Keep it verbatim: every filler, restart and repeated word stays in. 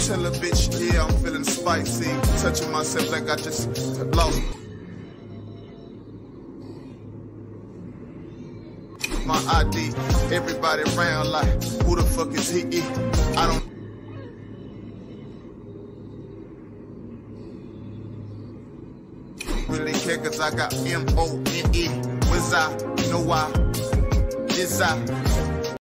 Tell a bitch, yeah, I'm feeling spicy. Touching myself like I just lost my I D. Everybody around like, who the fuck is he? I don't really care cause I got M O N E. Was I? No I. Is I?